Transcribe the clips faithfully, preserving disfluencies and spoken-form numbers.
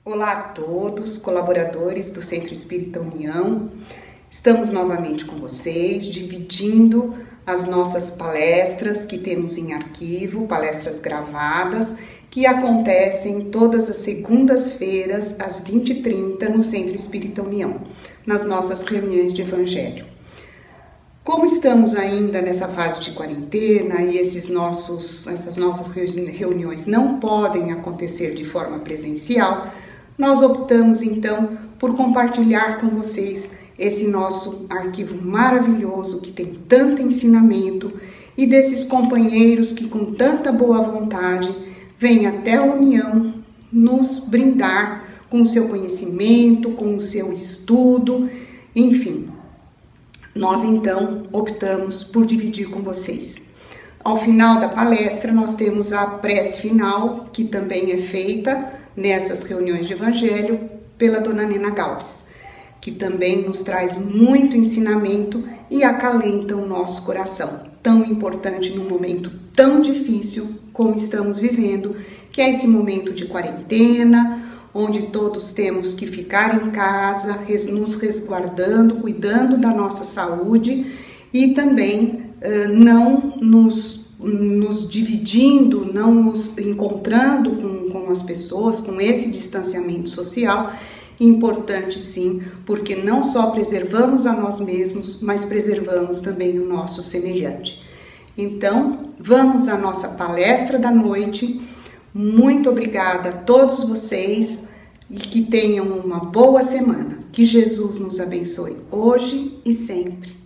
Olá a todos, colaboradores do Centro Espírita União. Estamos novamente com vocês, dividindo as nossas palestras que temos em arquivo, palestras gravadas, que acontecem todas as segundas-feiras, às vinte e trinta, no Centro Espírita União, nas nossas reuniões de Evangelho. Como estamos ainda nessa fase de quarentena e esses nossos, essas nossas reuniões não podem acontecer de forma presencial, nós optamos então por compartilhar com vocês esse nosso arquivo maravilhoso que tem tanto ensinamento e desses companheiros que com tanta boa vontade vêm até a União nos brindar com o seu conhecimento, com o seu estudo, enfim. Nós então optamos por dividir com vocês. Ao final da palestra nós temos a prece final, que também é feita nessas reuniões de Evangelho pela Dona Nena Galves, que também nos traz muito ensinamento e acalenta o nosso coração, tão importante num momento tão difícil como estamos vivendo, que é esse momento de quarentena, onde todos temos que ficar em casa, nos resguardando, cuidando da nossa saúde e também uh, não nos, nos dividindo, não nos encontrando com, com as pessoas, com esse distanciamento social. Importante sim, porque não só preservamos a nós mesmos, mas preservamos também o nosso semelhante. Então, vamos à nossa palestra da noite. Muito obrigada a todos vocês e que tenham uma boa semana. Que Jesus nos abençoe hoje e sempre.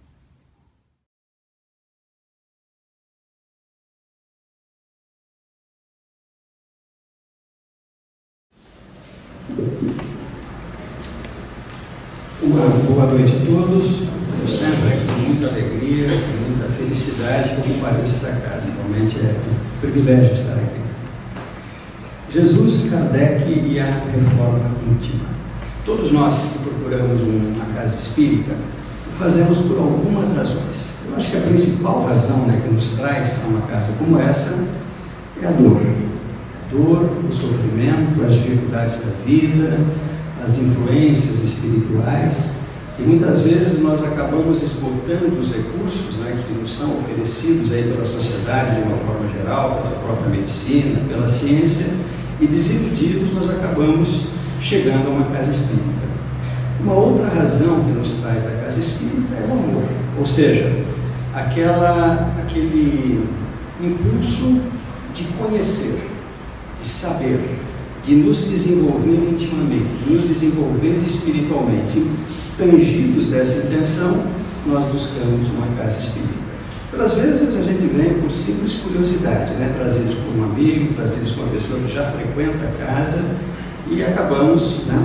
Uma boa noite a todos. Eu sempre, com muita alegria, com muita felicidade, que eu compareço essa casa. Realmente é um privilégio estar aqui. Jesus, Kardec e a reforma íntima. Todos nós que procuramos uma casa espírita, o fazemos por algumas razões. Eu acho que a principal razão, né, que nos traz a uma casa como essa é a dor. A dor, o sofrimento, as dificuldades da vida, as influências espirituais, e muitas vezes nós acabamos esgotando os recursos, né, que nos são oferecidos aí pela sociedade de uma forma geral, pela própria medicina, pela ciência, e desiludidos nós acabamos chegando a uma casa espírita. Uma outra razão que nos traz a casa espírita é o amor, ou seja, aquela, aquele impulso de conhecer, de saber, de nos desenvolver intimamente, de nos desenvolver espiritualmente. Tangidos dessa intenção, nós buscamos uma casa espírita. Outras vezes a gente vem por simples curiosidade, né? Trazidos por um amigo, trazidos por uma pessoa que já frequenta a casa e acabamos, né,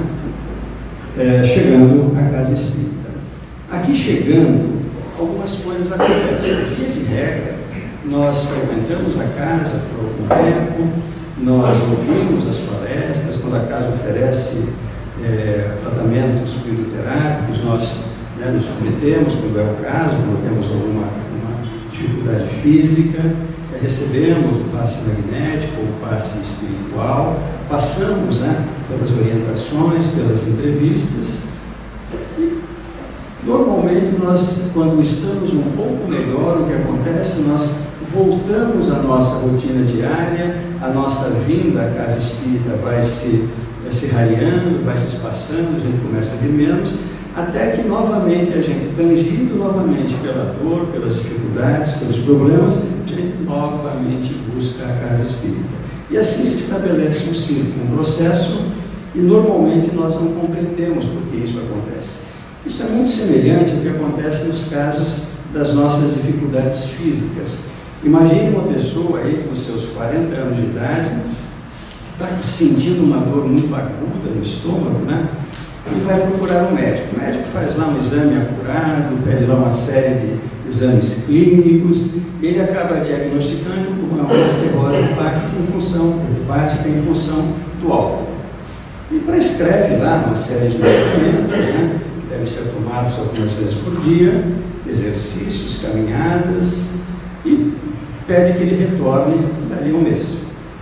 é, chegando à casa espírita. Aqui chegando, algumas coisas acontecem. Via de regra, nós frequentamos a casa por algum tempo, nós ouvimos as palestras, quando a casa oferece é, tratamentos fluidoterápicos, nós, né, nos submetemos, quando é o caso, quando temos alguma uma dificuldade física, é, recebemos o passe magnético ou o passe espiritual, passamos, né, pelas orientações, pelas entrevistas, e normalmente nós, quando estamos um pouco melhor, o que acontece, nós voltamos à nossa rotina diária, a nossa vinda à casa espírita vai se, vai se rareando, vai se espaçando, a gente começa a vir menos, até que novamente a gente, tangido novamente pela dor, pelas dificuldades, pelos problemas, a gente novamente busca a casa espírita. E assim se estabelece um círculo, um processo, e normalmente nós não compreendemos por que isso acontece. Isso é muito semelhante ao que acontece nos casos das nossas dificuldades físicas. Imagine uma pessoa aí com seus quarenta anos de idade, está sentindo uma dor muito aguda no estômago, né? E vai procurar um médico. O médico faz lá um exame acurado, pede lá uma série de exames clínicos, e ele acaba diagnosticando uma cirrose hepática em função, hepática em função do álcool. E prescreve lá uma série de medicamentos, né, que devem ser tomados algumas vezes por dia, exercícios, caminhadas, e pede que ele retorne dali a um mês.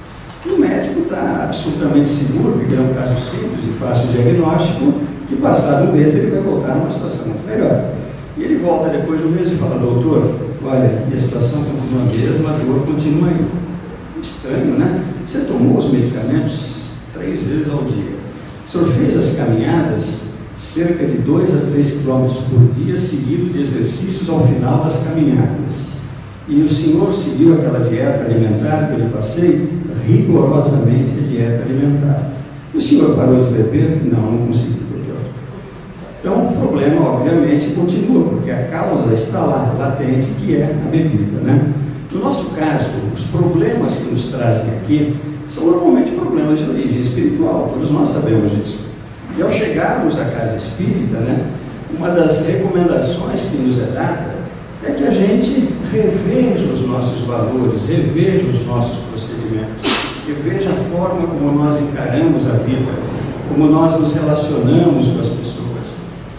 E o médico está absolutamente seguro, porque é um caso simples e fácil de diagnóstico, que passado um mês ele vai voltar numa situação muito melhor. E ele volta depois de um mês e fala: doutor, olha, minha situação continua a mesma, a dor continua aí. Estranho, né? Você tomou os medicamentos três vezes ao dia. O senhor fez as caminhadas cerca de dois a três quilômetros por dia, seguido de exercícios ao final das caminhadas. E o senhor seguiu aquela dieta alimentar que eu lhe passei, rigorosamente a dieta alimentar. O senhor parou de beber? Não, não consegui, doutor. Então, o problema, obviamente, continua, porque a causa está lá, latente, que é a bebida, né? No nosso caso, os problemas que nos trazem aqui são normalmente problemas de origem espiritual, todos nós sabemos disso. E ao chegarmos à casa espírita, né, uma das recomendações que nos é dada é que a gente reveja os nossos valores, reveja os nossos procedimentos, reveja a forma como nós encaramos a vida, como nós nos relacionamos com as pessoas.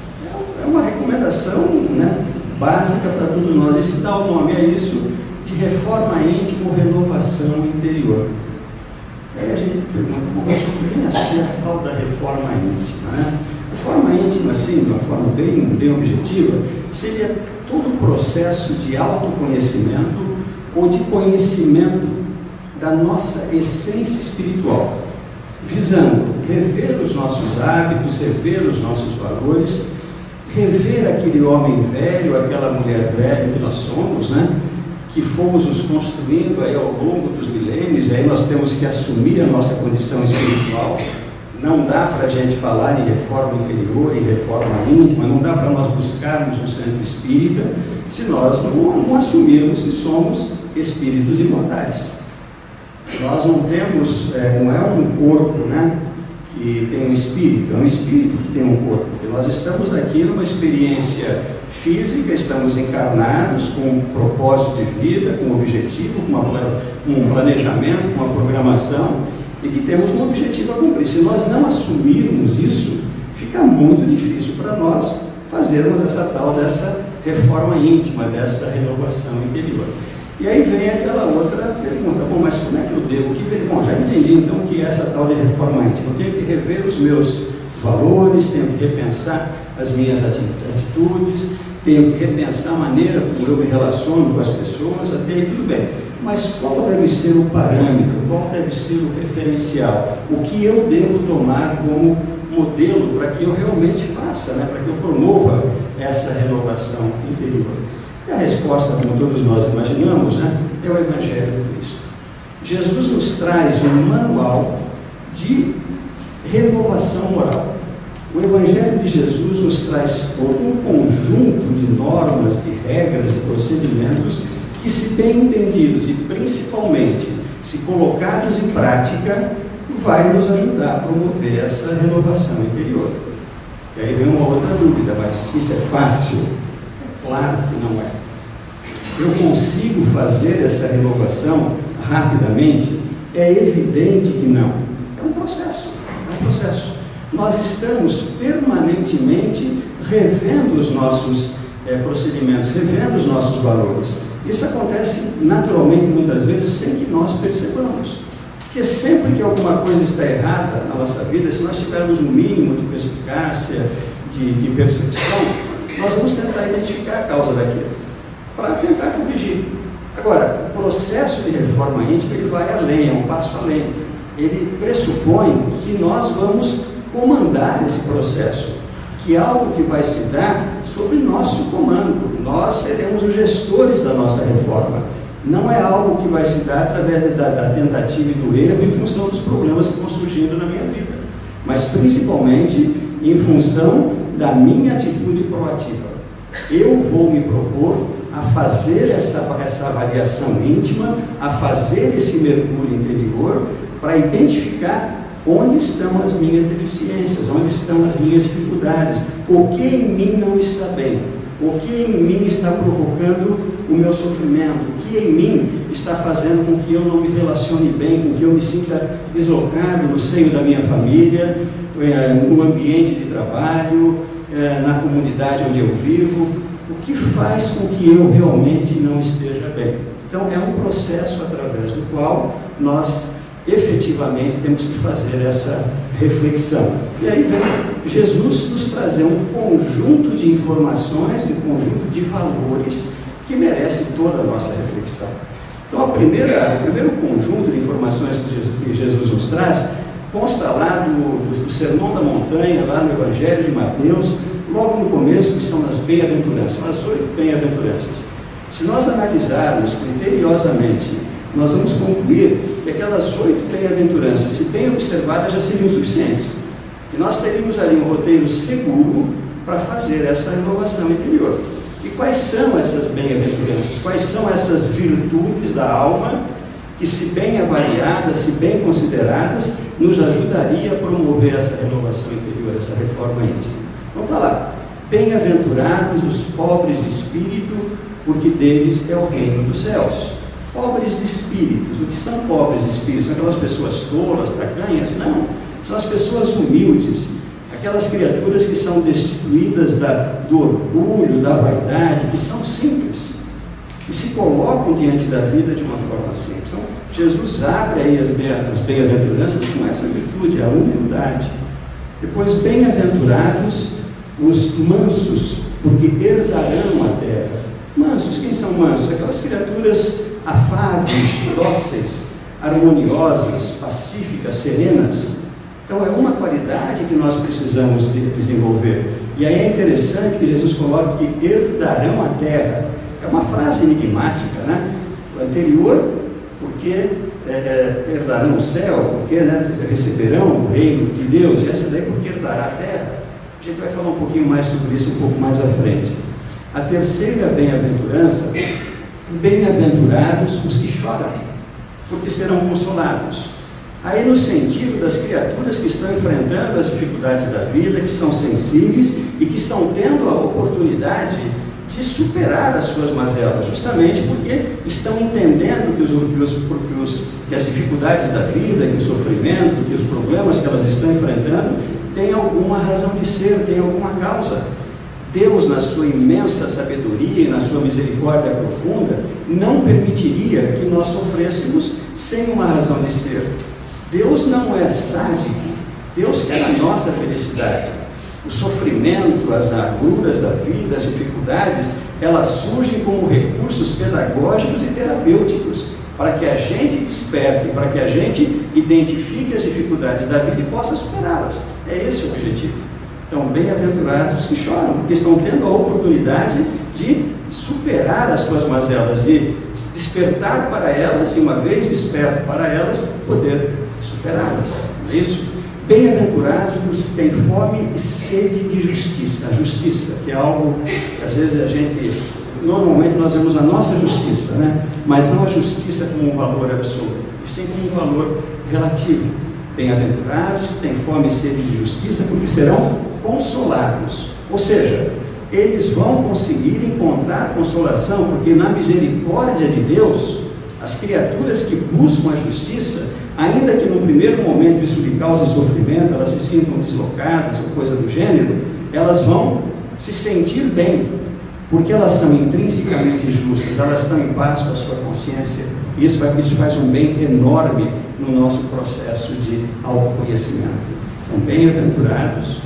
É uma recomendação, né, básica para todos nós. E se dá o nome a isso de reforma íntima ou renovação interior. Aí a gente pergunta: mas o que vem a ser a tal da reforma íntima, né? Reforma íntima, assim, de uma forma bem, bem objetiva, seria todo o processo de autoconhecimento ou de conhecimento da nossa essência espiritual, visando rever os nossos hábitos, rever os nossos valores, rever aquele homem velho, aquela mulher velha que nós somos, né? Que fomos nos construindo aí ao longo dos milênios. E aí nós temos que assumir a nossa condição espiritual. Não dá para a gente falar em reforma interior, em reforma íntima, não dá para nós buscarmos um centro espírita se nós não, não assumirmos que somos espíritos imortais. Nós não temos, é, não é um corpo, né, que tem um espírito, é um espírito que tem um corpo. Porque nós estamos aqui numa experiência física, estamos encarnados com um propósito de vida, com um objetivo, com uma, um planejamento, com uma programação, e que temos um objetivo a cumprir. Se nós não assumirmos isso, fica muito difícil para nós fazermos essa tal dessa reforma íntima, dessa renovação interior. E aí vem aquela outra pergunta: bom, mas como é que eu devo? Que, bom, já entendi então que é essa tal de reforma íntima. Eu tenho que rever os meus valores, tenho que repensar as minhas atitudes, tenho que repensar a maneira como eu me relaciono com as pessoas, até aí tudo bem. Mas qual deve ser o parâmetro, qual deve ser o referencial? O que eu devo tomar como modelo para que eu realmente faça, né? Para que eu promova essa renovação interior? E a resposta, como todos nós imaginamos, né, é o Evangelho de Cristo. Jesus nos traz um manual de renovação moral. O Evangelho de Jesus nos traz todo um conjunto de normas, de regras e procedimentos que, se bem entendidos e principalmente se colocados em prática, vai nos ajudar a promover essa renovação interior. E aí vem uma outra dúvida: mas isso é fácil? É claro que não é. Eu consigo fazer essa renovação rapidamente? É evidente que não. É um processo, é um processo. Nós estamos permanentemente revendo os nossos é, procedimentos, revendo os nossos valores. Isso acontece naturalmente, muitas vezes, sem que nós percebamos. Porque sempre que alguma coisa está errada na nossa vida, se nós tivermos um mínimo de perspicácia, de, de percepção, nós vamos tentar identificar a causa daquilo, para tentar corrigir. Agora, o processo de reforma íntima, ele vai além, é um passo além. Ele pressupõe que nós vamos comandar esse processo, que é algo que vai se dar sob nosso comando. Nós seremos os gestores da nossa reforma. Não é algo que vai se dar através da, da tentativa e do erro em função dos problemas que vão surgindo na minha vida, mas principalmente em função da minha atitude proativa. Eu vou me propor a fazer essa, essa avaliação íntima, a fazer esse mergulho interior para identificar onde estão as minhas deficiências, onde estão as minhas dificuldades, o que em mim não está bem, o que em mim está provocando o meu sofrimento, o que em mim está fazendo com que eu não me relacione bem, com que eu me sinta deslocado no seio da minha família, no ambiente de trabalho, na comunidade onde eu vivo, o que faz com que eu realmente não esteja bem. Então é um processo através do qual nós efetivamente temos que fazer essa reflexão. E aí vem Jesus nos trazer um conjunto de informações, um conjunto de valores que merece toda a nossa reflexão. Então, a primeira, o primeiro conjunto de informações que Jesus, que Jesus nos traz consta lá do, do, do Sermão da Montanha, lá no Evangelho de Mateus, logo no começo, que são as bem-aventuranças, são as oito bem-aventuranças. Se nós analisarmos criteriosamente, nós vamos concluir que aquelas oito bem-aventuranças, se bem observadas, já seriam suficientes. E nós teríamos ali um roteiro seguro para fazer essa renovação interior. E quais são essas bem-aventuranças? Quais são essas virtudes da alma que, se bem avaliadas, se bem consideradas, nos ajudaria a promover essa renovação interior, essa reforma íntima? Então está lá: bem-aventurados os pobres de espírito, porque deles é o reino dos céus. Pobres de espíritos. O que são pobres de espíritos? São aquelas pessoas tolas, tacanhas? Não. São as pessoas humildes, aquelas criaturas que são destituídas da, do orgulho, da vaidade, que são simples e se colocam diante da vida de uma forma simples. Então, Jesus abre aí as, as bem-aventuranças com essa virtude, a humildade. Depois, bem-aventurados os mansos, porque herdarão a terra. Mansos, quem são mansos? Aquelas criaturas afáveis, dóceis, harmoniosas, pacíficas, serenas. Então é uma qualidade que nós precisamos de desenvolver. E aí é interessante que Jesus coloca que herdarão a terra. É uma frase enigmática, né? O anterior, porque é, herdarão o céu, porque, né, receberão o reino de Deus. E essa daí, porque herdará a terra. A gente vai falar um pouquinho mais sobre isso um pouco mais à frente. A terceira bem-aventurança: bem-aventurados os que choram, porque serão consolados. Aí no sentido das criaturas que estão enfrentando as dificuldades da vida, que são sensíveis e que estão tendo a oportunidade de superar as suas mazelas, justamente porque estão entendendo que, os, que, os, que, os, que as dificuldades da vida, que o sofrimento, que os problemas que elas estão enfrentando têm alguma razão de ser, têm alguma causa. Deus, na sua imensa sabedoria e na sua misericórdia profunda, não permitiria que nós sofrêssemos sem uma razão de ser. Deus não é sádico, Deus quer a nossa felicidade. O sofrimento, as agruras da vida, as dificuldades, elas surgem como recursos pedagógicos e terapêuticos, para que a gente desperte, para que a gente identifique as dificuldades da vida e possa superá-las. É esse o objetivo. Então, bem-aventurados os que choram, porque estão tendo a oportunidade de superar as suas mazelas e despertar para elas, e uma vez desperto para elas, poder superá-las. Não é isso? Bem-aventurados os que têm fome e sede de justiça. A justiça, que é algo que às vezes a gente, normalmente nós vemos a nossa justiça, né? Mas não a justiça como um valor absoluto, e sim como um valor relativo. Bem-aventurados que têm fome e sede de justiça, porque serão consolados. Ou seja, eles vão conseguir encontrar consolação, porque na misericórdia de Deus, as criaturas que buscam a justiça, ainda que no primeiro momento isso lhe cause sofrimento, elas se sintam deslocadas ou coisa do gênero, elas vão se sentir bem, porque elas são intrinsecamente justas, elas estão em paz com a sua consciência, e isso, vai, isso faz um bem enorme no nosso processo de autoconhecimento. Então, bem-aventurados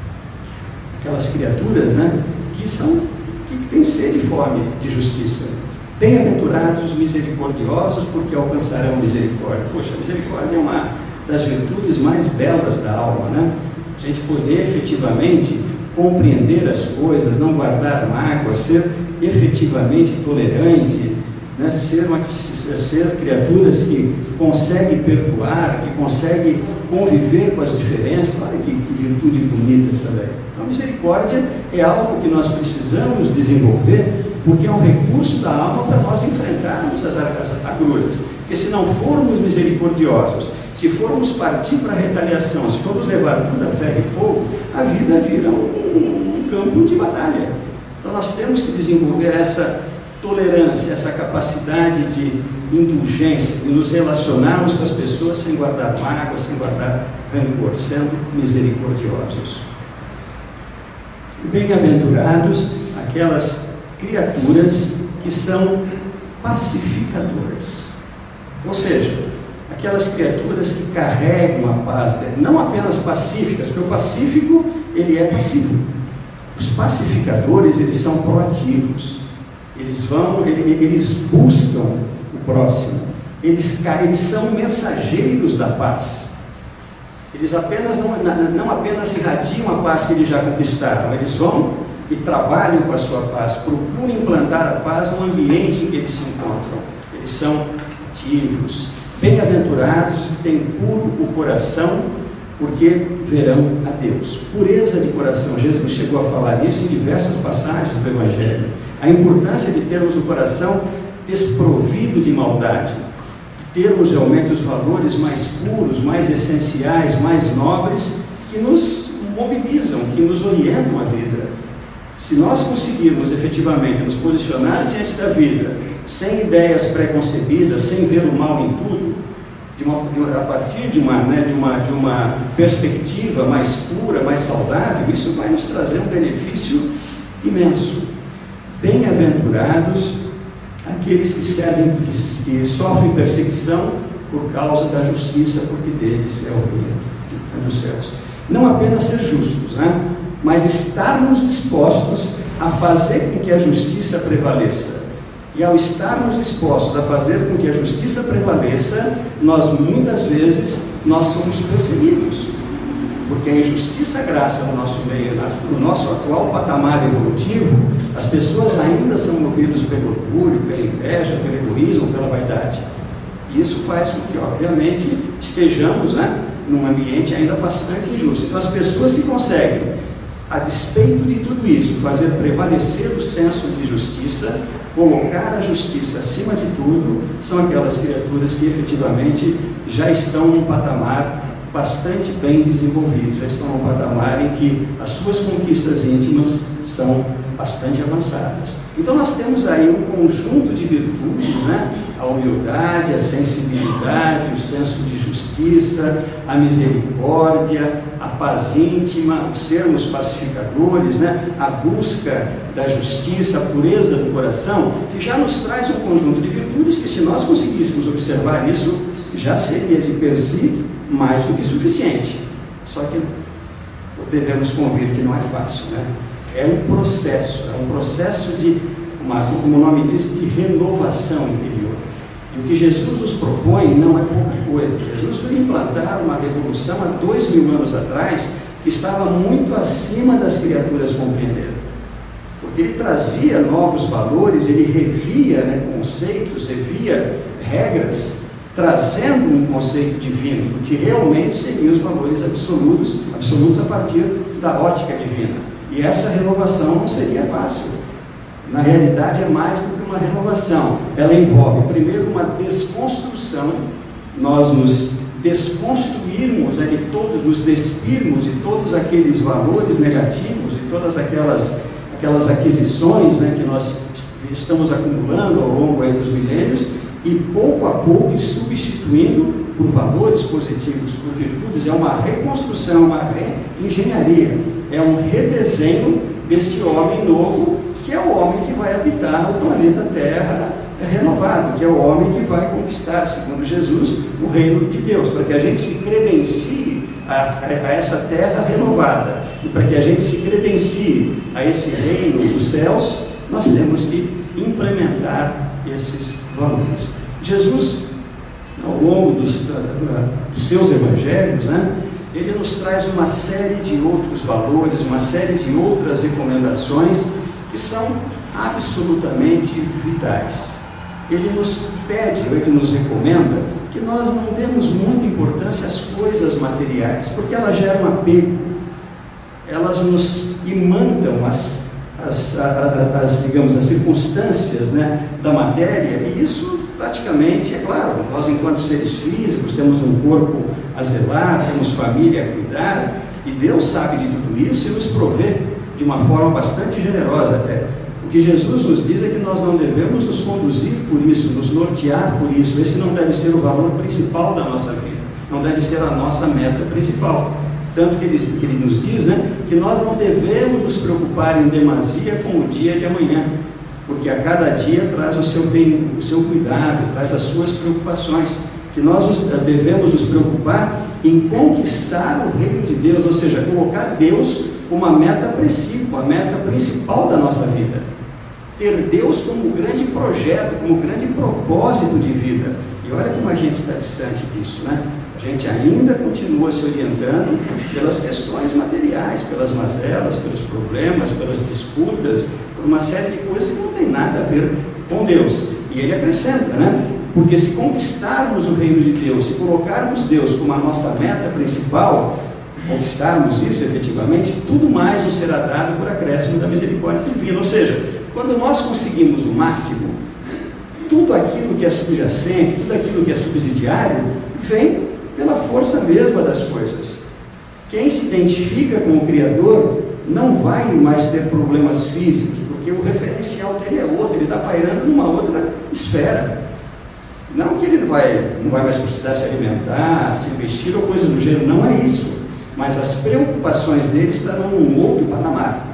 aquelas criaturas, né, que são, que têm sede e fome de justiça. Bem-aventurados os misericordiosos, porque alcançarão misericórdia. Poxa, a misericórdia é uma das virtudes mais belas da alma, né? A gente poder efetivamente compreender as coisas, não guardar mágoa, ser efetivamente tolerante, né? ser, uma, ser criaturas que conseguem perdoar, que conseguem conviver com as diferenças. Olha que, que virtude bonita essa daí. Então, a misericórdia é algo que nós precisamos desenvolver, porque é um recurso da alma para nós enfrentarmos as, as agruras. Porque se não formos misericordiosos, se formos partir para a retaliação, se formos levar tudo a ferro e fogo, a vida vira um, um campo de batalha. Então nós temos que desenvolver essa tolerância, essa capacidade de indulgência, de nos relacionarmos com as pessoas sem guardar mágoa, sem guardar rancor, sendo misericordiosos. Bem-aventurados aquelas criaturas que são pacificadoras. Ou seja, aquelas criaturas que carregam a paz, né? Não apenas pacíficas, porque o pacífico, ele é passivo. Os pacificadores, eles são proativos, eles vão, eles buscam o próximo, eles, eles são mensageiros da paz. Eles apenas não, não apenas irradiam a paz que eles já conquistaram, eles vão e trabalham com a sua paz, procuram implantar a paz no ambiente em que eles se encontram. Eles são ativos, bem-aventurados, que têm puro o coração, porque verão a Deus. Pureza de coração, Jesus chegou a falar isso em diversas passagens do Evangelho. A importância de termos o coração desprovido de maldade, termos realmente os valores mais puros, mais essenciais, mais nobres, que nos mobilizam, que nos orientam a vida. Se nós conseguirmos efetivamente nos posicionar diante da vida, sem ideias preconcebidas, sem ver o mal em tudo, de uma, de, a partir de uma, né, de, uma, de uma perspectiva mais pura, mais saudável, isso vai nos trazer um benefício imenso. Bem-aventurados aqueles que, servem, que, que sofrem perseguição por causa da justiça, porque deles é o reino dos céus. Não apenas ser justos, né? Mas estarmos dispostos a fazer com que a justiça prevaleça. E ao estarmos dispostos a fazer com que a justiça prevaleça, nós muitas vezes nós somos perseguidos, porque a injustiça graça no nosso meio, no nosso atual patamar evolutivo, as pessoas ainda são movidas pelo orgulho, pela inveja, pelo egoísmo, pela vaidade. E isso faz com que, obviamente, estejamos, né, num ambiente ainda bastante injusto. Então, as pessoas que conseguem, a despeito de tudo isso, fazer prevalecer o senso de justiça, colocar a justiça acima de tudo, são aquelas criaturas que efetivamente já estão num patamar bastante bem desenvolvido, já estão num patamar em que as suas conquistas íntimas são bastante avançadas. Então nós temos aí um conjunto de virtudes, né? A humildade, a sensibilidade, o senso de justiça, a misericórdia, a paz íntima, o sermos pacificadores, né? A busca da justiça, a pureza do coração, que já nos traz um conjunto de virtudes que, se nós conseguíssemos observar isso, já seria de per si mais do que suficiente. Só que devemos convir que não é fácil, né? É um processo, é um processo de, uma, como o nome diz, de renovação interior. E o que Jesus nos propõe não é pouca coisa. Jesus foi implantar uma revolução há dois mil anos atrás, que estava muito acima das criaturas compreenderem. Porque ele trazia novos valores, ele revia, né, conceitos, revia regras, trazendo um conceito divino, que realmente seriam os valores absolutos, absolutos a partir da ótica divina. E essa renovação não seria fácil. Na realidade é mais do que uma renovação. Ela envolve primeiro uma desconstrução, nós nos desconstruirmos, né, de todos, nos despirmos de todos aqueles valores negativos e todas aquelas, aquelas aquisições, né, que nós estamos acumulando ao longo aí dos milênios, e pouco a pouco substituindo por valores positivos, por virtudes. É uma reconstrução, uma reengenharia, é um redesenho desse homem novo, que é o homem que vai habitar o planeta Terra renovado, que é o homem que vai conquistar, segundo Jesus, o reino de Deus, para que a gente se credencie a, a, a essa terra renovada, e para que a gente se credencie a esse reino dos céus, nós temos que implementar esses valores. Jesus, ao longo dos, dos seus evangelhos, né, ele nos traz uma série de outros valores, uma série de outras recomendações que são absolutamente vitais. Ele nos pede, ele nos recomenda que nós não demos muita importância às coisas materiais, porque elas geram apego, elas nos imandam as, as, as, as, digamos, as circunstâncias, né, da matéria, e isso praticamente, é claro, nós enquanto seres físicos temos um corpo a zelar, temos família a cuidar, e Deus sabe de tudo isso e nos provê de uma forma bastante generosa até. O que Jesus nos diz é que nós não devemos nos conduzir por isso, nos nortear por isso. Esse não deve ser o valor principal da nossa vida, não deve ser a nossa meta principal. Tanto que ele, que ele nos diz, né, que nós não devemos nos preocupar em demasia com o dia de amanhã, porque a cada dia traz o seu bem, o seu cuidado, traz as suas preocupações. que nós nos, devemos nos preocupar em conquistar o reino de Deus, ou seja, colocar Deus como a meta principal, a meta principal da nossa vida. Ter Deus como um grande projeto, como um grande propósito de vida. E olha como a gente está distante disso, né? A gente ainda continua se orientando pelas questões materiais, pelas mazelas, pelos problemas, pelas disputas, por uma série de coisas que não tem nada a ver com Deus. E ele acrescenta, né? Porque se conquistarmos o reino de Deus, se colocarmos Deus como a nossa meta principal, conquistarmos isso efetivamente, tudo mais nos será dado por acréscimo da misericórdia divina. Ou seja, quando nós conseguimos o máximo, tudo aquilo que é subjacente, tudo aquilo que é subsidiário, vem pela força mesma das coisas. Quem se identifica com o Criador não vai mais ter problemas físicos, porque o referencial dele é outro, ele está pairando numa outra esfera. Não que ele vai, não vai mais precisar se alimentar, se vestir ou coisa do gênero, não é isso. Mas as preocupações dele estarão num outro patamar.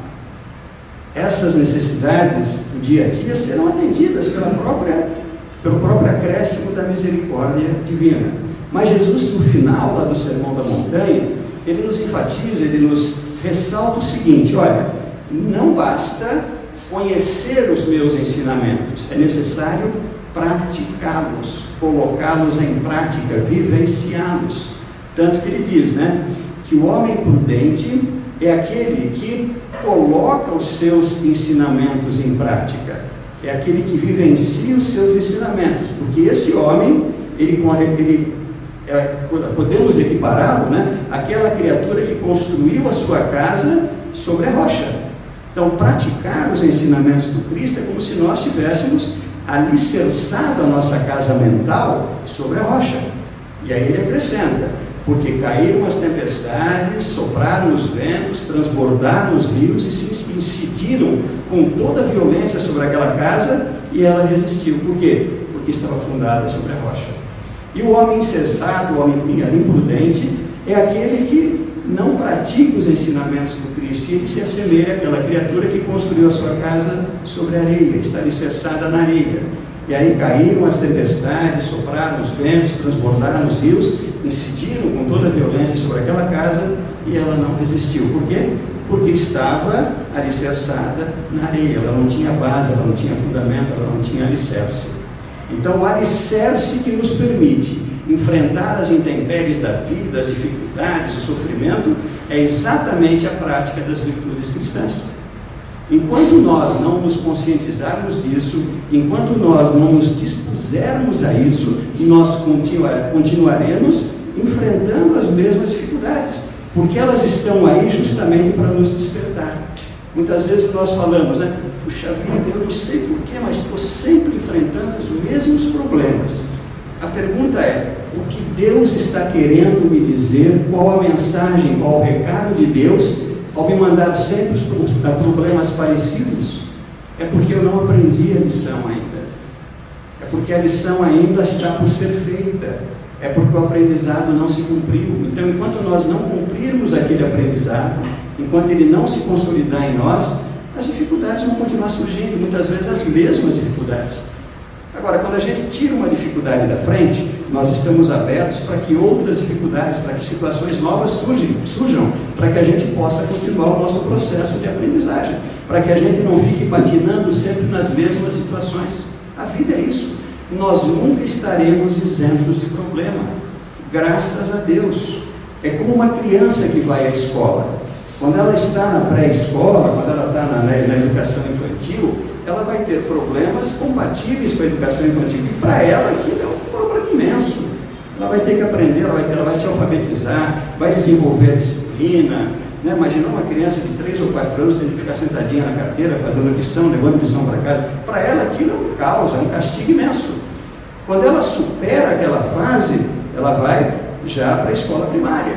Essas necessidades do dia a dia serão atendidas pela própria, pelo próprio acréscimo da misericórdia divina. Mas Jesus, no final lá do Sermão da Montanha, ele nos enfatiza, ele nos ressalta o seguinte: olha, não basta conhecer os meus ensinamentos, é necessário praticá-los, colocá-los em prática, vivenciá-los. Tanto que ele diz, né, que o homem prudente é aquele que coloca os seus ensinamentos em prática, é aquele que vivencia os seus ensinamentos, porque esse homem, ele, ele é, podemos equipará-lo, né, àquela criatura que construiu a sua casa sobre a rocha. Então, praticar os ensinamentos do Cristo é como se nós tivéssemos alicerçado a nossa casa mental sobre a rocha. E aí ele acrescenta: porque caíram as tempestades, sopraram os ventos, transbordaram os rios e se incidiram com toda a violência sobre aquela casa, e ela resistiu. Por quê? Porque estava fundada sobre a rocha. E o homem insensato, o homem imprudente, é aquele que não pratica os ensinamentos do Cristo, e ele se assemelha àquela criatura que construiu a sua casa sobre a areia, está alicerçada na areia. E aí caíram as tempestades, sopraram os ventos, transbordaram os rios, incidiram com toda a violência sobre aquela casa, e ela não resistiu. Por quê? Porque estava alicerçada na areia, ela não tinha base, ela não tinha fundamento, ela não tinha alicerce. Então, o alicerce que nos permite enfrentar as intempéries da vida, as dificuldades, o sofrimento, é exatamente a prática das virtudes cristãs. Enquanto nós não nos conscientizarmos disso, enquanto nós não nos dispusermos a isso, nós continuar, continuaremos enfrentando as mesmas dificuldades, porque elas estão aí justamente para nos despertar. Muitas vezes nós falamos, né? Puxa vida, eu não sei porquê, mas estou sempre enfrentando os mesmos problemas. A pergunta é: o que Deus está querendo me dizer? Qual a mensagem, qual o recado de Deus ao me mandar sempre os problemas parecidos? É porque eu não aprendi a lição ainda. É porque a lição ainda está por ser feita. É porque o aprendizado não se cumpriu. Então, enquanto nós não cumprirmos aquele aprendizado, enquanto ele não se consolidar em nós, as dificuldades vão continuar surgindo, muitas vezes as mesmas dificuldades. Agora, quando a gente tira uma dificuldade da frente, nós estamos abertos para que outras dificuldades, para que situações novas surjam, surjam, para que a gente possa continuar o nosso processo de aprendizagem, para que a gente não fique patinando sempre nas mesmas situações. A vida é isso. Nós nunca estaremos isentos de problema, graças a Deus. É como uma criança que vai à escola. Quando ela está na pré-escola, quando ela está na, na educação infantil, ela vai ter problemas compatíveis com a educação infantil, e para ela aquilo é um problema imenso. Ela vai ter que aprender, ela vai, ter, ela vai se alfabetizar, vai desenvolver a disciplina, né? Imagina uma criança de três ou quatro anos tendo que ficar sentadinha na carteira, fazendo lição, levando lição para casa. Para ela aquilo é um caos, é um castigo imenso. Quando ela supera aquela fase, ela vai já para a escola primária.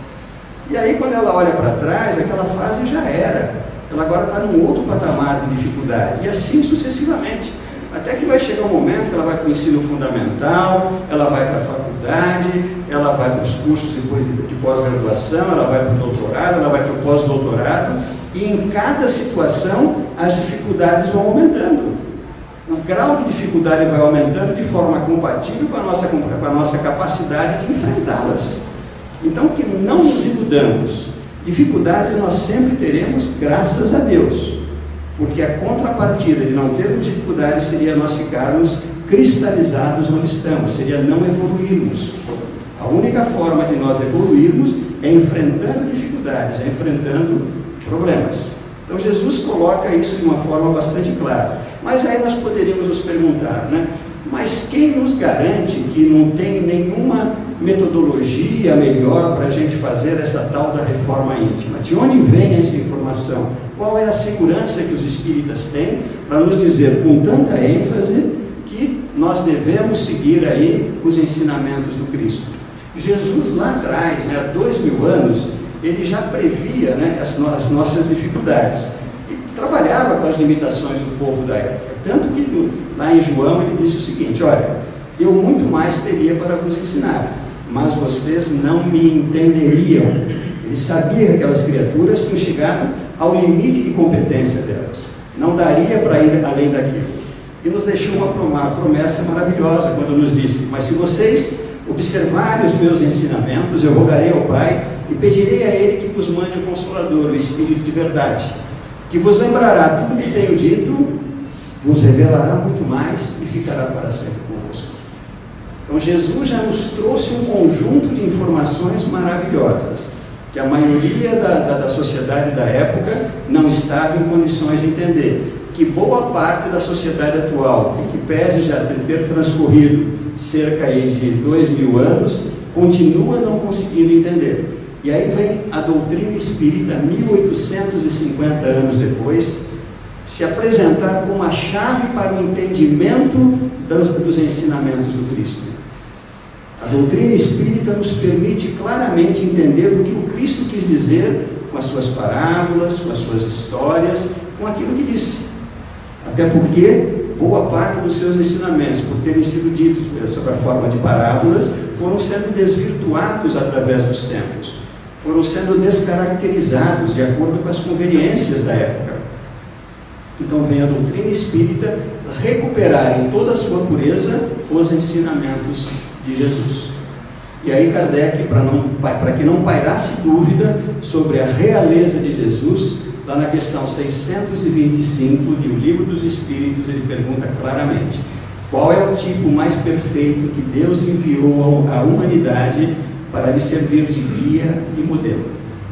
E aí, quando ela olha para trás, aquela fase já era. Ela agora está num outro patamar de dificuldade, e assim sucessivamente, até que vai chegar um momento que ela vai para o ensino fundamental, ela vai para a faculdade, ela vai para os cursos de pós-graduação, ela vai para o doutorado, ela vai para o pós-doutorado, e em cada situação as dificuldades vão aumentando. o grau de dificuldade vai aumentando de forma compatível com a nossa, com a nossa capacidade de enfrentá-las. Então, que não nos iludamos. Dificuldades nós sempre teremos, graças a Deus. Porque a contrapartida de não termos dificuldades seria nós ficarmos cristalizados onde estamos, seria não evoluirmos. A única forma de nós evoluirmos é enfrentando dificuldades, é enfrentando problemas. Então Jesus coloca isso de uma forma bastante clara. Mas aí nós poderíamos nos perguntar, né? Mas quem nos garante que não tem nenhuma metodologia melhor para a gente fazer essa tal da reforma íntima? De onde vem essa informação? Qual é a segurança que os espíritas têm para nos dizer com tanta ênfase que nós devemos seguir aí os ensinamentos do Cristo? Jesus lá atrás, né, há dois mil anos, ele já previa, né, as, no as nossas dificuldades. E trabalhava com as limitações do povo da época. Tanto que lá em João ele disse o seguinte: olha, eu muito mais teria para vos ensinar, mas vocês não me entenderiam. Ele sabia que aquelas criaturas tinham chegado ao limite de competência delas. Não daria para ir além daquilo. E nos deixou uma, uma promessa maravilhosa quando nos disse: mas se vocês observarem os meus ensinamentos, eu rogarei ao Pai e pedirei a Ele que vos mande o Consolador, o Espírito de verdade, que vos lembrará tudo o que tenho dito, vos revelará muito mais e ficará para sempre convosco. Então Jesus já nos trouxe um conjunto de informações maravilhosas, que a maioria da, da, da sociedade da época não estava em condições de entender, que boa parte da sociedade atual, que pese já ter transcorrido cerca aí de dois mil anos, continua não conseguindo entender. E aí vem a doutrina espírita, mil oitocentos e cinquenta anos depois, se apresentar como a chave para o entendimento dos, dos ensinamentos do Cristo. A doutrina espírita nos permite claramente entender o que o Cristo quis dizer com as suas parábolas, com as suas histórias, com aquilo que disse. Até porque boa parte dos seus ensinamentos, por terem sido ditos sob a forma de parábolas, foram sendo desvirtuados através dos tempos, foram sendo descaracterizados de acordo com as conveniências da época. Então vem a doutrina espírita recuperar em toda a sua pureza os ensinamentos de Jesus. E aí Kardec, para não, para que não pairasse dúvida sobre a realeza de Jesus, lá na questão seiscentos e vinte e cinco de O Livro dos Espíritos, ele pergunta claramente: qual é o tipo mais perfeito que Deus enviou à humanidade para lhe servir de guia e modelo?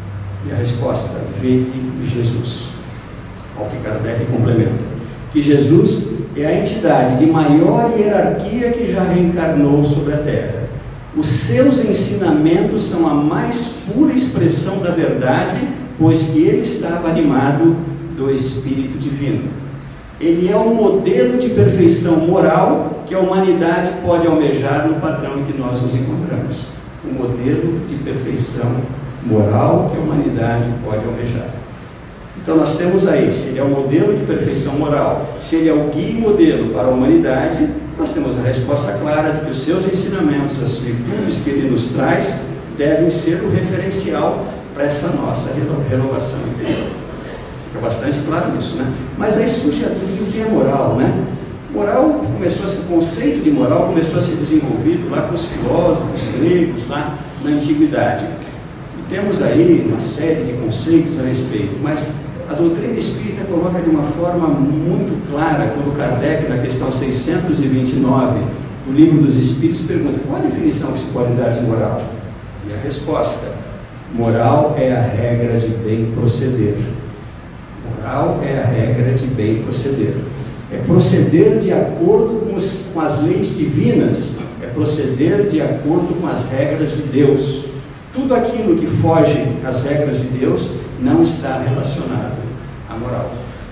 E a resposta: vede Jesus. Ao que Kardec complementa: que Jesus é a entidade de maior hierarquia que já reencarnou sobre a Terra. Os seus ensinamentos são a mais pura expressão da verdade, pois que ele estava animado do Espírito Divino. Ele é o modelo de perfeição moral que a humanidade pode almejar no padrão em que nós nos encontramos. O modelo de perfeição moral que a humanidade pode almejar. Então nós temos aí, se ele é o modelo de perfeição moral, se ele é o guia e modelo para a humanidade, nós temos a resposta clara de que os seus ensinamentos, as virtudes que ele nos traz, devem ser o referencial para essa nossa renovação interior. Fica bastante claro isso, né? Mas aí surge a dúvida: o que é moral, né? Moral começou a ser, o conceito de moral começou a ser desenvolvido lá com os filósofos gregos, lá na antiguidade. E temos aí uma série de conceitos a respeito, mas a doutrina espírita coloca de uma forma muito clara, quando Kardec, na questão seiscentos e vinte e nove do Livro dos Espíritos, pergunta: qual a definição que se pode dar de moral? E a resposta: moral é a regra de bem proceder. Moral é a regra de bem proceder. É proceder de acordo com, os, com as leis divinas, é proceder de acordo com as regras de Deus. Tudo aquilo que foge às regras de Deus não está relacionado à moral.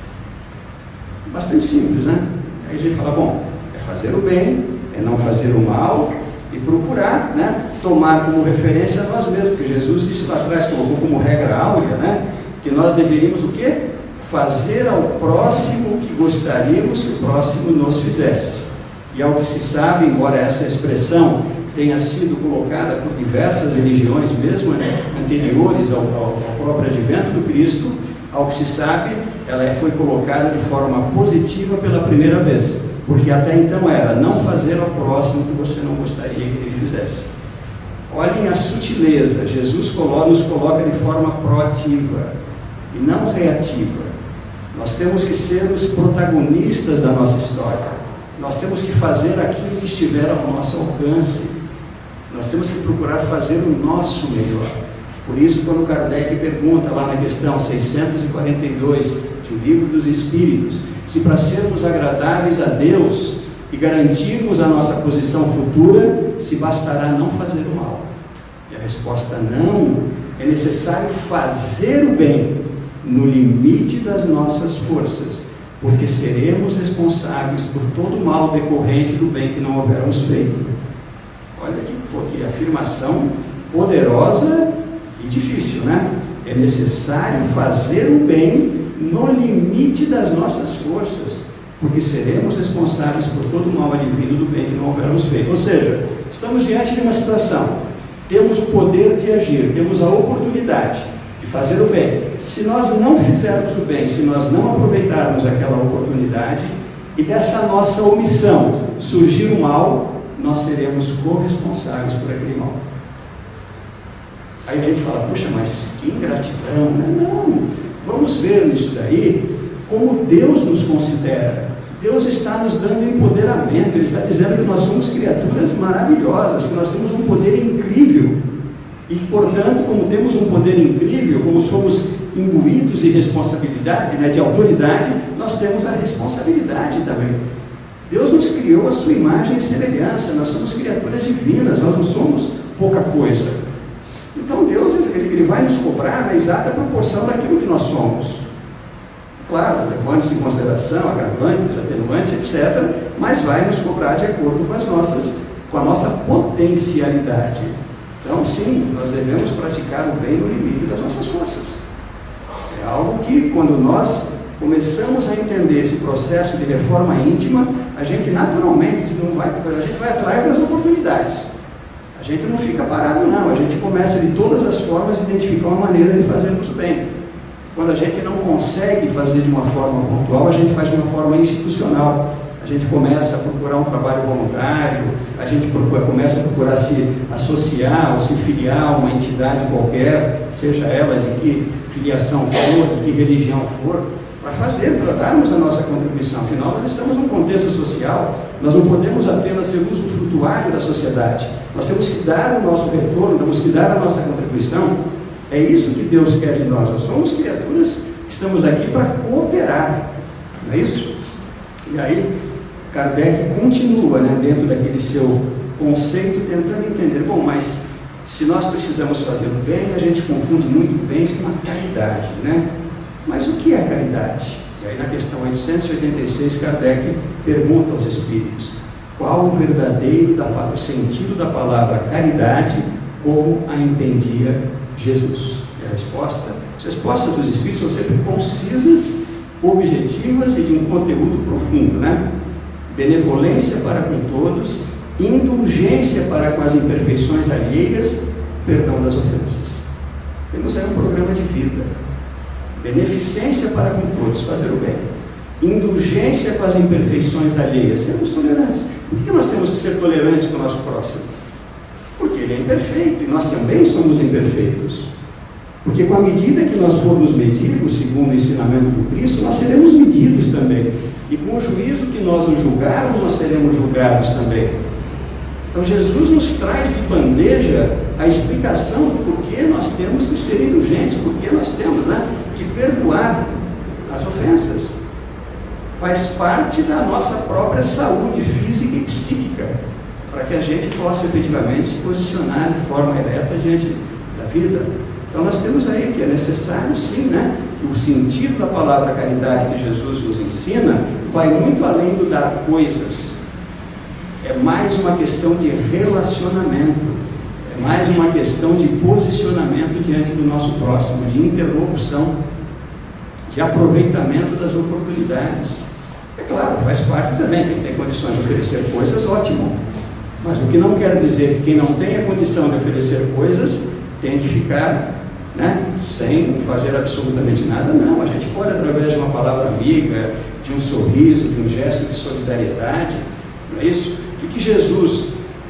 Bastante simples, né? Aí a gente fala: bom, é fazer o bem, é não fazer o mal e procurar, né, tomar como referência nós mesmos, porque Jesus disse lá atrás, colocou como regra áurea, né, que nós deveríamos o quê? Fazer ao próximo o que gostaríamos que o próximo nos fizesse. E ao que se sabe, embora essa expressão tenha sido colocada por diversas religiões, mesmo, né, anteriores ao, ao, ao próprio advento do Cristo, ao que se sabe, ela foi colocada de forma positiva pela primeira vez. porque até então era não fazer ao próximo o que você não gostaria que ele fizesse. Olhem a sutileza, Jesus nos coloca de forma proativa e não reativa. Nós temos que ser os protagonistas da nossa história. Nós temos que fazer aquilo que estiver ao nosso alcance. Nós temos que procurar fazer o nosso melhor. Por isso, quando Kardec pergunta lá na questão seiscentos e quarenta e dois do Livro dos Espíritos, se para sermos agradáveis a Deus e garantirmos a nossa posição futura, se bastará não fazer o mal. E a resposta não, é necessário fazer o bem no limite das nossas forças, porque seremos responsáveis por todo o mal decorrente do bem que não houvermos feito. Olha que, que afirmação poderosa e difícil, né? É necessário fazer o bem no limite das nossas forças, porque seremos responsáveis por todo o mal advindo do bem que não houvermos feito. Ou seja, estamos diante de uma situação, temos o poder de agir, temos a oportunidade de fazer o bem. Se nós não fizermos o bem, se nós não aproveitarmos aquela oportunidade e dessa nossa omissão surgir o mal, nós seremos corresponsáveis por aquele mal. Aí a gente fala, puxa, mas que ingratidão, né? Não, vamos ver nisso daí como Deus nos considera. Deus está nos dando empoderamento, Ele está dizendo que nós somos criaturas maravilhosas, que nós temos um poder incrível, e portanto, como temos um poder incrível, como somos imbuídos de responsabilidade, né, de autoridade, nós temos a responsabilidade também. Deus nos criou a sua imagem e semelhança, nós somos criaturas divinas, nós não somos pouca coisa. Então Deus ele, ele vai nos cobrar na exata proporção daquilo que nós somos. Claro, levando-se em consideração agravantes, atenuantes, etcétera, mas vai nos cobrar de acordo com, as nossas, com a nossa potencialidade. Então sim, nós devemos praticar o bem no limite das nossas forças. É algo que, quando nós começamos a entender esse processo de reforma íntima, a gente naturalmente não vai, a gente vai atrás das oportunidades. A gente não fica parado, não. A gente começa de todas as formas a identificar uma maneira de fazermos o bem. Quando a gente não consegue fazer de uma forma pontual, a gente faz de uma forma institucional. A gente começa a procurar um trabalho voluntário, a gente procura, começa a procurar se associar ou se filiar a uma entidade qualquer, seja ela de que filiação for, de que religião for, para fazer, para darmos a nossa contribuição. Afinal, nós estamos num contexto social, nós não podemos apenas ser usufrutuário da sociedade, nós temos que dar o nosso retorno, temos que dar a nossa contribuição. É isso que Deus quer de nós. Nós somos criaturas que estamos aqui para cooperar, não é isso? E aí, Kardec continua, né, dentro daquele seu conceito, tentando entender, bom, mas se nós precisamos fazer o bem, a gente confunde muito bem com a caridade, né? Mas o que é caridade? E aí na questão oitocentos e oitenta e seis, Kardec pergunta aos espíritos, qual o verdadeiro da, o sentido da palavra caridade, como a entendia Jesus? E a resposta, as respostas dos espíritos são sempre concisas, objetivas e de um conteúdo profundo, né? Benevolência para com todos, indulgência para com as imperfeições alheias, perdão das ofensas. Temos aí um programa de vida. Beneficência para com todos, fazer o bem. Indulgência com as imperfeições alheias, sermos tolerantes. Por que nós temos que ser tolerantes com o nosso próximo? Porque ele é imperfeito e nós também somos imperfeitos. Porque com a medida que nós formos medidos, segundo o ensinamento do Cristo, nós seremos medidos também. E com o juízo que nós o julgarmos, nós seremos julgados também. Então Jesus nos traz de bandeja a explicação do porquê nós temos que ser indulgentes, porquê nós temos, né, que perdoar as ofensas. Faz parte da nossa própria saúde física e psíquica, para que a gente possa efetivamente se posicionar de forma ereta diante da vida. Então nós temos aí que é necessário sim, né, que o sentido da palavra caridade que Jesus nos ensina vai muito além do dar coisas. É mais uma questão de relacionamento, é mais uma questão de posicionamento diante do nosso próximo, de interlocução, de aproveitamento das oportunidades. É claro, faz parte também, quem tem condições de oferecer coisas, ótimo. Mas o que não quer dizer que quem não tem a condição de oferecer coisas tem que ficar, né, sem fazer absolutamente nada. Não, a gente pode, através de uma palavra amiga, de um sorriso, de um gesto de solidariedade, não é isso? O que, que Jesus,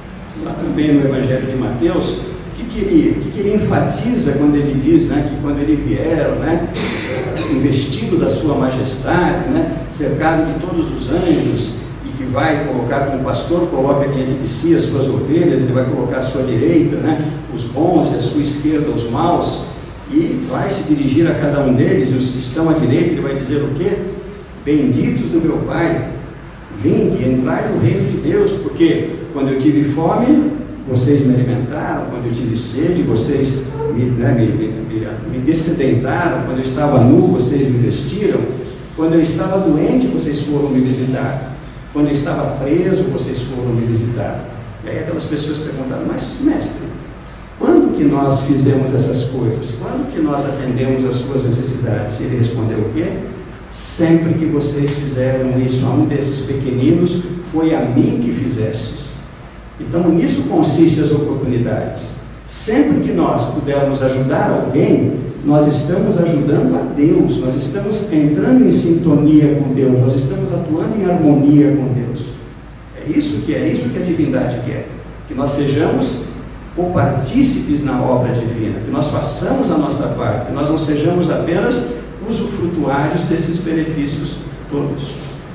lá também no Evangelho de Mateus, o que, que, ele, o que, que ele enfatiza quando ele diz, né, que quando ele vier, né, investido da sua majestade, né, cercado de todos os anjos, e que vai colocar, como o pastor coloca diante de si as suas ovelhas, ele vai colocar à sua direita, né, os bons, e à sua esquerda os maus, e vai se dirigir a cada um deles, e os que estão à direita, ele vai dizer o quê? Benditos do meu Pai, vinde, entrai no reino de Deus, porque quando eu tive fome, vocês me alimentaram, quando eu tive sede, vocês me, né, me, me, me dessedentaram, quando eu estava nu, vocês me vestiram, quando eu estava doente, vocês foram me visitar, quando eu estava preso, vocês foram me visitar. E aí aquelas pessoas perguntaram, mas mestre, quando que nós fizemos essas coisas? Quando que nós atendemos às suas necessidades? E ele respondeu o quê? Sempre que vocês fizeram isso a um desses pequeninos, foi a mim que fizestes. Então, nisso consistem as oportunidades. Sempre que nós pudermos ajudar alguém, nós estamos ajudando a Deus, nós estamos entrando em sintonia com Deus, nós estamos atuando em harmonia com Deus. É isso que é, isso que a divindade quer. Que nós sejamos copartícipes na obra divina, que nós façamos a nossa parte, que nós não sejamos apenas usufrutuários desses benefícios todos.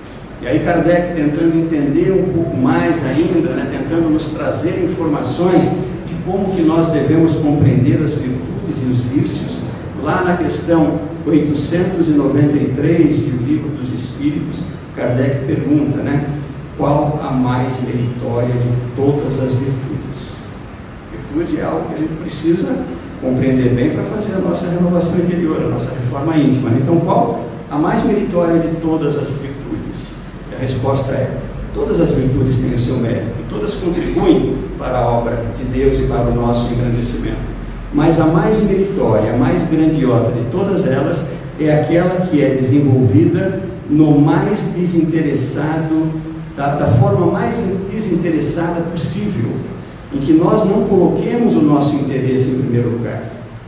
E aí Kardec, tentando entender um pouco mais ainda, né, tentando nos trazer informações de como que nós devemos compreender as virtudes e os vícios, lá na questão oitocentos e noventa e três do Livro dos Espíritos, Kardec pergunta, né, qual a mais meritória de todas as virtudes? Virtude é algo que a gente precisa compreender bem para fazer a nossa renovação interior, a nossa reforma íntima. Então, qual a mais meritória de todas as virtudes? A resposta é: todas as virtudes têm o seu mérito, e todas contribuem para a obra de Deus e para o nosso engrandecimento. Mas a mais meritória, a mais grandiosa de todas elas, é aquela que é desenvolvida no mais desinteressado, da, da forma mais desinteressada possível, em que nós não coloquemos o nosso interesse em primeiro lugar,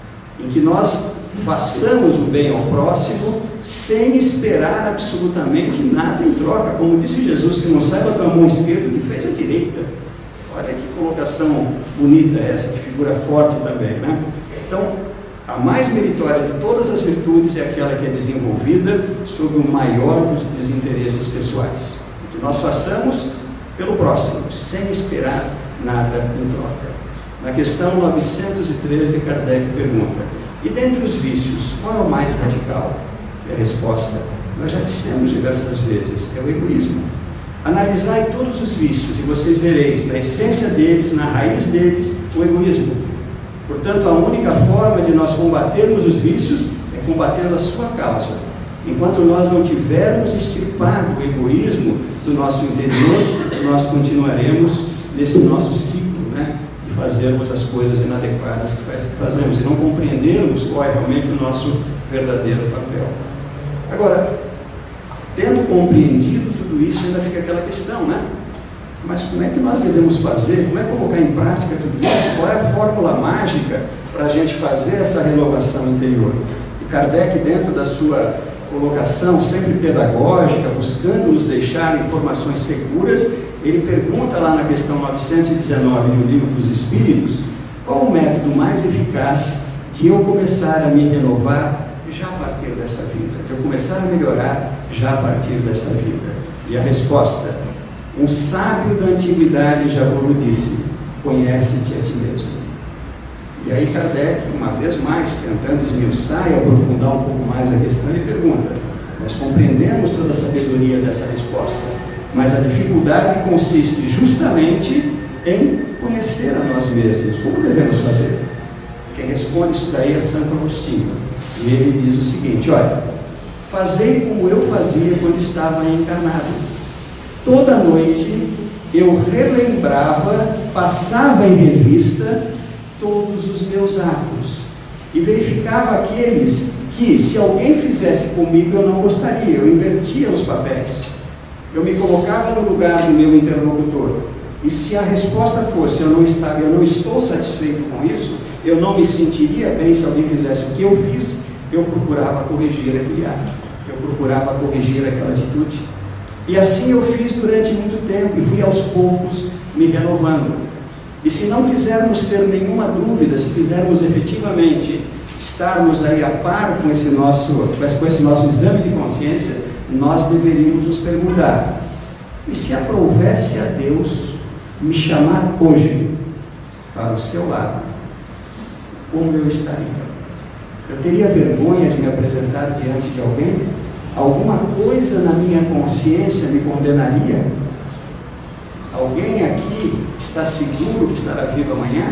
em que nós façamos o bem ao próximo sem esperar absolutamente nada em troca, como disse Jesus, que não saiba a tua mão esquerda que fez a direita. Olha que colocação bonita essa, que figura forte também, né? Então, a mais meritória de todas as virtudes é aquela que é desenvolvida sob o maior dos desinteresses pessoais, que nós façamos pelo próximo, sem esperar nada em troca. Na questão novecentos e treze, Kardec pergunta: e dentre os vícios, qual é o mais radical? E a resposta, nós já dissemos diversas vezes, é o egoísmo. Analisai todos os vícios e vocês vereis, na essência deles, na raiz deles, o egoísmo. Portanto, a única forma de nós combatermos os vícios é combatendo a sua causa. Enquanto nós não tivermos extirpado o egoísmo do nosso interior, nós continuaremos nesse nosso ciclo, né, de fazermos as coisas inadequadas que fazemos e não compreendermos qual é realmente o nosso verdadeiro papel. Agora, tendo compreendido tudo isso, ainda fica aquela questão, né? Mas como é que nós devemos fazer? Como é colocar em prática tudo isso? Qual é a fórmula mágica para a gente fazer essa renovação interior? E Kardec, dentro da sua colocação sempre pedagógica, buscando nos deixar informações seguras, ele pergunta lá na questão novecentos e dezenove do Livro dos Espíritos, qual o método mais eficaz de eu começar a me renovar já a partir dessa vida, de eu começar a melhorar já a partir dessa vida? E a resposta: um sábio da antiguidade já vos disse, conhece-te a ti mesmo. E aí Kardec, uma vez mais, tentando esmiuçar e aprofundar um pouco mais a questão, ele pergunta: nós compreendemos toda a sabedoria dessa resposta, mas a dificuldade consiste justamente em conhecer a nós mesmos. Como devemos fazer? Quem responde isso daí é Santo Agostinho. E ele diz o seguinte: olha, fazei como eu fazia quando estava encarnado. Toda noite eu relembrava, passava em revista todos os meus atos e verificava aqueles que, se alguém fizesse comigo, eu não gostaria. Eu invertia os papéis. Eu me colocava no lugar do meu interlocutor. E se a resposta fosse: eu não estava, eu não estou satisfeito com isso, eu não me sentiria bem se alguém fizesse o que eu fiz, eu procurava corrigir aquele ato. Eu procurava corrigir aquela atitude. E assim eu fiz durante muito tempo, e fui aos poucos me renovando. E se não quisermos ter nenhuma dúvida, se quisermos efetivamente estarmos aí a par com esse nosso, com esse nosso exame de consciência, nós deveríamos nos perguntar: e se aprovesse a Deus me chamar hoje para o seu lado, como eu estaria? Eu teria vergonha de me apresentar diante de alguém? Alguma coisa na minha consciência me condenaria? Alguém aqui está seguro que estará vivo amanhã?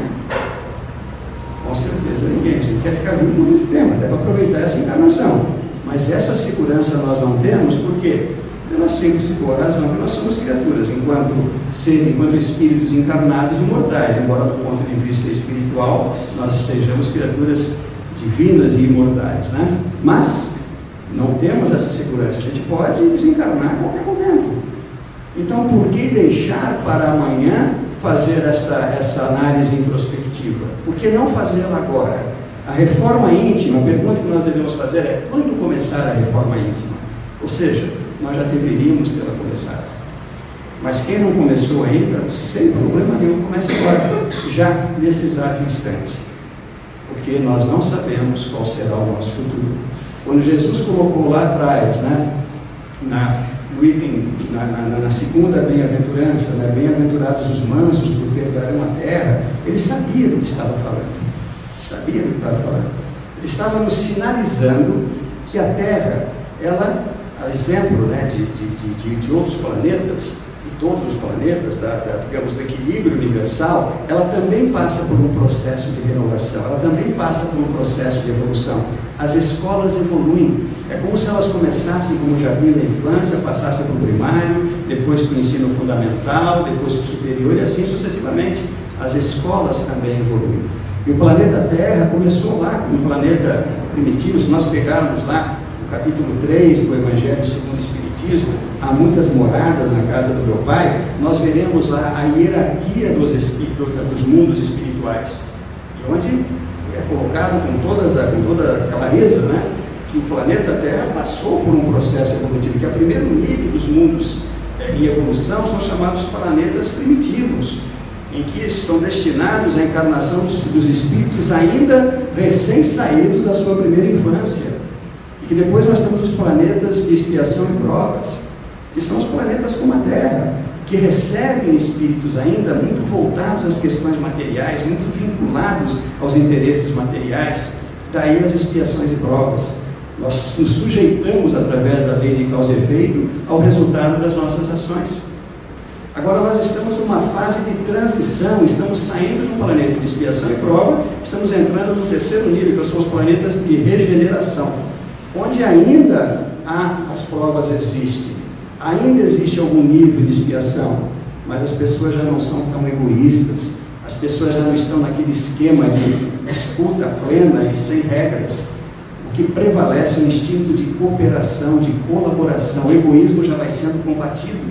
Com certeza ninguém. A gente quer ficar vivo por muito tempo, até para aproveitar essa encarnação. Mas essa segurança nós não temos, por quê? Pela simples e boa razão que nós somos criaturas, enquanto seres, enquanto espíritos encarnados e mortais, embora do ponto de vista espiritual nós estejamos criaturas divinas e imortais, né? Mas não temos essa segurança, a gente pode desencarnar a qualquer momento. Então, por que deixar para amanhã fazer essa, essa análise introspectiva? Por que não fazê-la agora? A reforma íntima, a pergunta que nós devemos fazer é: quando começar a reforma íntima? Ou seja, nós já deveríamos tê-la começado. Mas quem não começou ainda, sem problema nenhum, comece agora, já nesse exato instante. Porque nós não sabemos qual será o nosso futuro. Quando Jesus colocou lá atrás, né, na, no item, na, na, na segunda bem-aventurança, né, bem-aventurados os mansos, porque herdarão a terra, ele sabia do que estava falando. Sabia do que estava falando. Ele estava nos sinalizando que a terra, ela, a exemplo, né, de, de, de, de outros planetas, de todos os planetas, da, da, digamos, do equilíbrio universal, ela também passa por um processo de renovação, ela também passa por um processo de evolução. As escolas evoluem, é como se elas começassem como jardim da infância, passassem para o primário, depois para o ensino fundamental, depois para o superior e assim sucessivamente. As escolas também evoluem. E o planeta Terra começou lá, como um planeta primitivo. Se nós pegarmos lá o capítulo três do Evangelho segundo o Espiritismo, há muitas moradas na casa do meu pai, nós veremos lá a hierarquia dos, dos mundos espirituais, e onde é colocado com, todas a, com toda a clareza, né, que o planeta Terra passou por um processo evolutivo, que o primeiro nível dos mundos é, em evolução são chamados planetas primitivos, em que estão destinados à encarnação dos, dos espíritos ainda recém-saídos da sua primeira infância. E que depois nós temos os planetas de expiação e provas, que são os planetas como a Terra, que recebem espíritos ainda muito voltados às questões materiais, muito vinculados aos interesses materiais, daí as expiações e provas. Nós nos sujeitamos, através da lei de causa e efeito, ao resultado das nossas ações. Agora nós estamos numa fase de transição, estamos saindo de um planeta de expiação e prova, estamos entrando no terceiro nível, que são os planetas de regeneração, onde ainda há, as provas existem, ainda existe algum nível de expiação, mas as pessoas já não são tão egoístas, as pessoas já não estão naquele esquema de disputa plena e sem regras. O que prevalece é o instinto de cooperação, de colaboração. O egoísmo já vai sendo combatido.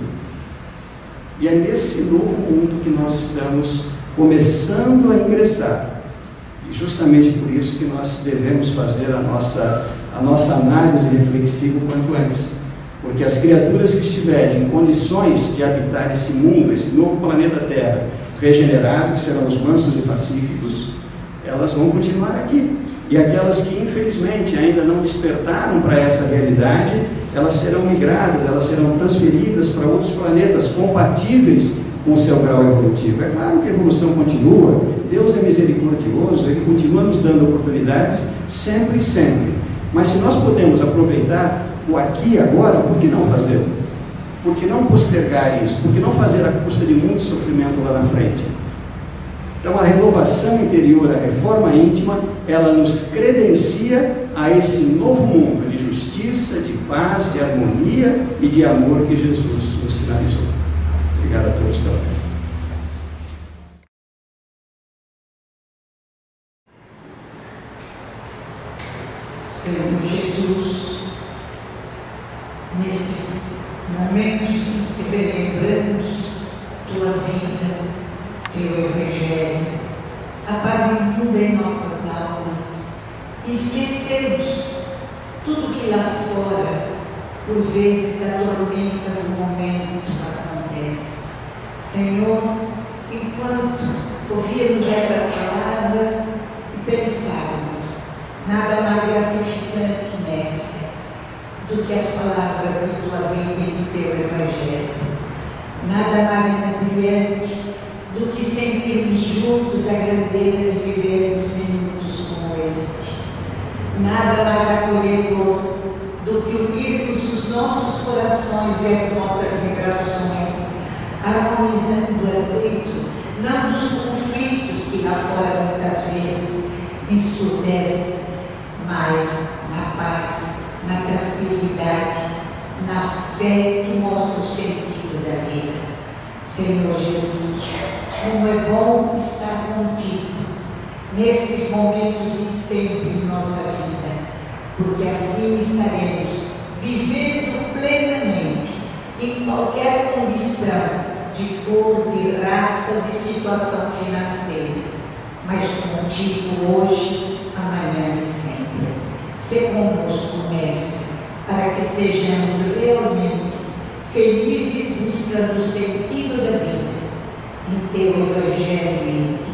E é nesse novo mundo que nós estamos começando a ingressar. E justamente por isso que nós devemos fazer a nossa, a nossa análise reflexiva o quanto antes. Porque as criaturas que estiverem em condições de habitar esse mundo, esse novo planeta Terra, regenerado, que serão os mansos e pacíficos, elas vão continuar aqui. E aquelas que infelizmente ainda não despertaram para essa realidade, elas serão migradas, elas serão transferidas para outros planetas compatíveis com o seu grau evolutivo. É claro que a evolução continua, Deus é misericordioso, Ele continua nos dando oportunidades sempre e sempre. Mas se nós podemos aproveitar o aqui e agora, por que não fazê-lo? Por que não postergar isso? Por que não fazer à custa de muito sofrimento lá na frente? Então a renovação interior, a reforma íntima, ela nos credencia a esse novo mundo de justiça, de paz, de harmonia e de amor que Jesus nos sinalizou. Obrigado a todos pela atenção. Senhor Jesus, nesses momentos em que relembramos tua vida, teu Evangelho, a paz inunda em nossas almas, e esquecemos tudo que lá fora por vezes a tormenta do momento acontece. Senhor, enquanto ouvíamos essas palavras e pensávamos, nada mais gratificante, Mestre, do que as palavras de tua vida e do teu Evangelho. Nada mais brilhante do que sentirmos juntos a grandeza de vivermos minutos como este. Nada mais acolhedor do que unirmos os nossos corações e as nossas vibrações, harmonizando as dentro, não dos conflitos que lá fora muitas vezes ensurdecem, mas na paz, na tranquilidade, na fé que mostra o sentido da vida. Senhor Jesus, como é bom estar contigo nestes momentos e sempre em nossa vida, porque assim estaremos vivendo plenamente em qualquer condição de cor, de raça ou de situação financeira, mas contigo hoje, amanhã e sempre. Sê conosco, Mestre, para que sejamos realmente felizes buscando o sentido da vida em teu Evangelho